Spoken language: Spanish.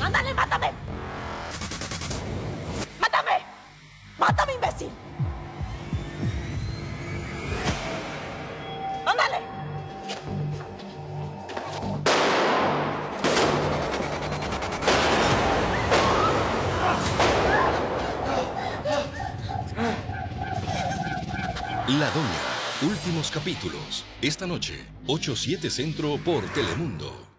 ¡Ándale, mátame! ¡Mátame! ¡Mátame, imbécil! ¡Ándale! La Doña, últimos capítulos. Esta noche, 8/7 Centro por Telemundo.